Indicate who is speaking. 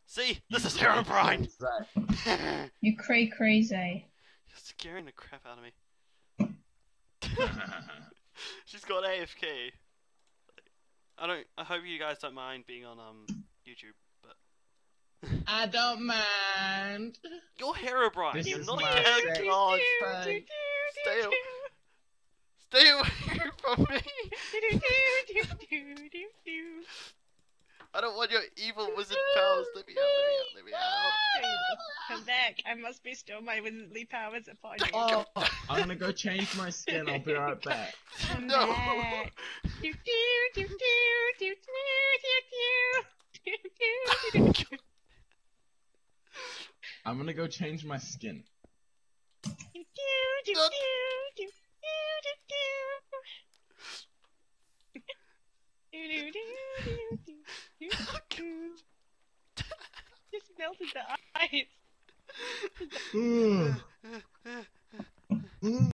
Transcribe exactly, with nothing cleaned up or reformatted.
Speaker 1: See, this is Herobrine.
Speaker 2: You cray crazy.
Speaker 1: You're scaring the crap out of me. She's got A F K. I don't. I hope you guys don't mind being on um YouTube, but
Speaker 3: I don't mind.
Speaker 1: you're Herobrine.
Speaker 3: This
Speaker 1: You're
Speaker 3: is
Speaker 1: not
Speaker 3: my
Speaker 1: a
Speaker 3: sex
Speaker 1: god.
Speaker 3: play.
Speaker 1: Stay away. Stay away from me. I don't want your evil wizard powers. Let me out. Let me out. Let me out.
Speaker 4: Come back. I must bestow my wizardly powers upon you.
Speaker 3: Oh, I'm gonna go change my skin. I'll be right back.
Speaker 4: Come
Speaker 1: No.
Speaker 4: back. Do, do, do, do, do, do, do, do, do.
Speaker 3: I'm gonna go change my skin.
Speaker 4: Do, do, do, do, do, do, do, do, do, do. Just melted the ice.